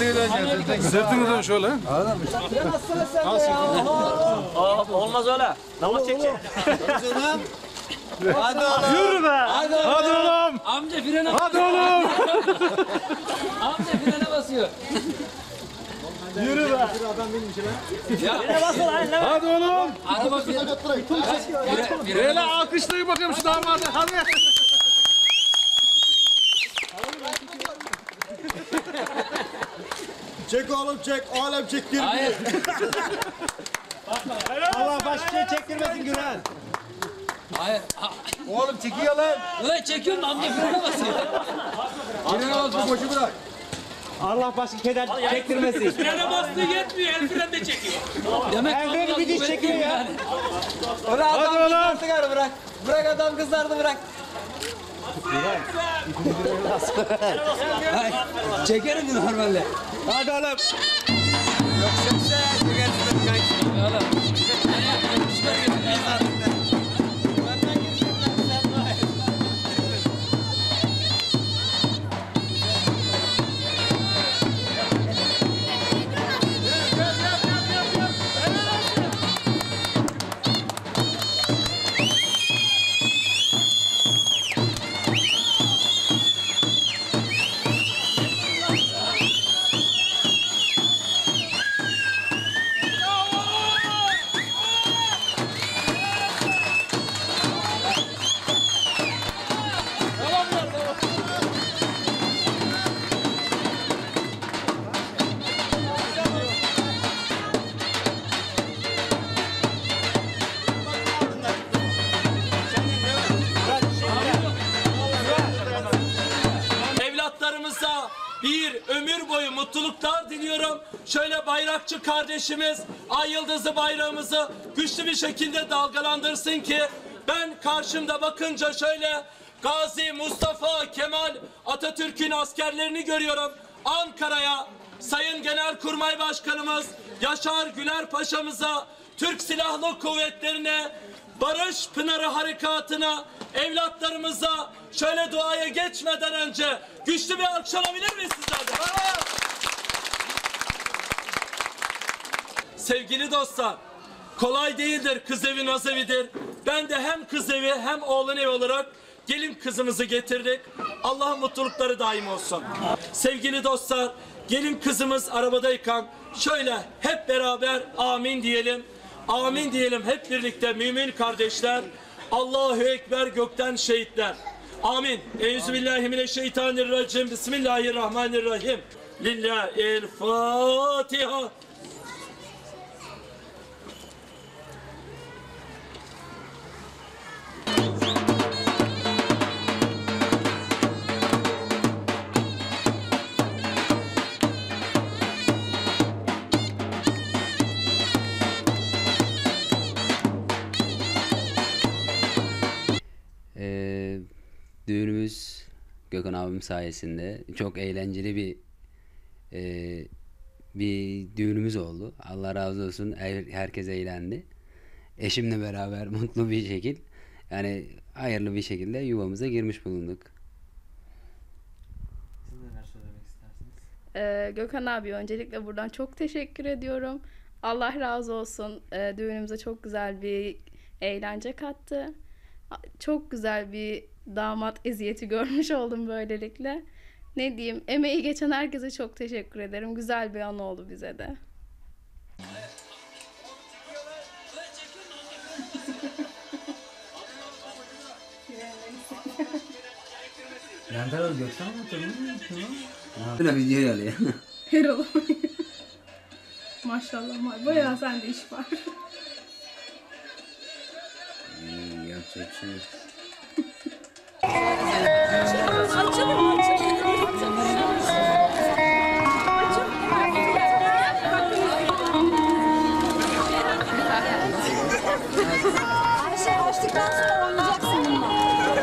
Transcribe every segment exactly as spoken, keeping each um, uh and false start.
Sırtını döneceksin. Sırtını dön şöyle. Anladın mı? Olmaz öyle. Namaz çekecek. Hadi oğlum. Yürü be. Hadi oğlum. Hadi oğlum. Amca frene Hadi oğlum. Amca frene basıyor. Yürü be. Ne basın lan? Ne? Hadi oğlum. Araba frene. Böyle alkışlayın bakayım şu damadı. Hadi. Çek oğlum çek, alem çektir. Hayır. Allah başka çektirmesin Gülen. Hayır. Oğlum çekiyor lan. Ulan çekiyorum da amca frene basıyor. Frene bas, boşu bırak. Allah başka keder çektirmesin. Frene bastığı yetmiyor. El freni de çekiyor. Demek Ben böyle bir diş çekiyor ya. Bırak Hadi adam oğlum. kızardı gari bırak. Bırak adam kızardı bırak. Hayır. Çekerim mi normalde? Hadi oğlum. Yok çekse çekersin kanki. Oğlum. Evlatlarımıza bir ömür boyu mutluluklar diliyorum. Şöyle bayrakçı kardeşimiz ay yıldızı bayrağımızı güçlü bir şekilde dalgalandırsın ki ben karşımda bakınca şöyle Gazi Mustafa Kemal Atatürk'ün askerlerini görüyorum. Ankara'ya Sayın Genelkurmay Başkanımız Yaşar Güler Paşa'mıza, Türk Silahlı Kuvvetleri'ne, Barış Pınarı Harekatı'na, evlatlarımıza şöyle duaya geçmeden önce güçlü bir alkış alabilir miyiz sizlerden? Sevgili dostlar, kolay değildir, kız evi naz evidir. Ben de hem kız evi hem oğlan evi olarak gelin kızımızı getirdik. Allah'ın mutlulukları daim olsun. Sevgili dostlar, gelin kızımız arabadayken şöyle hep beraber amin diyelim. Amin diyelim hep birlikte mümin kardeşler. Allahu Ekber gökten şehitler. Amin. Euzubillahimineşşeytanirracim. Bismillahirrahmanirrahim. Lillahil Fatiha. Ee, düğünümüz Gökhan abim sayesinde çok eğlenceli bir e, bir düğünümüz oldu. Allah razı olsun. Her, herkes eğlendi. Eşimle beraber mutlu bir şekil, yani hayırlı bir şekilde yuvamıza girmiş bulunduk. Siz neler söylemek istersiniz? Ee, Gökhan abi öncelikle buradan çok teşekkür ediyorum. Allah razı olsun. Ee, düğünümüze çok güzel bir eğlence kattı. Çok güzel bir damat eziyeti görmüş oldum böylelikle. Ne diyeyim, emeği geçen herkese çok teşekkür ederim. Güzel bir an oldu bize de. Yandalar Gökhan mı hatırlıyor musun? Buna video alıyor. Herhalde. Maşallah var. Bayağı sende iş var. Hmm, yapacak bir şey yok. Her şey açtıktan sonra oynayacaksın bununla.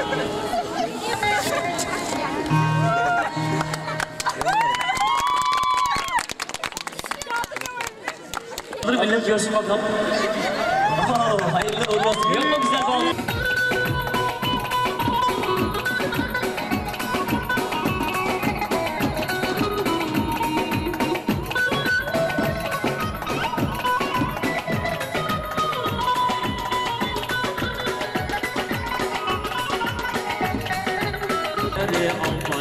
Dur millet görsün bakalım. Oo, hayırlı uğurlu olsun. Yok mu güzel bağlı? Almanya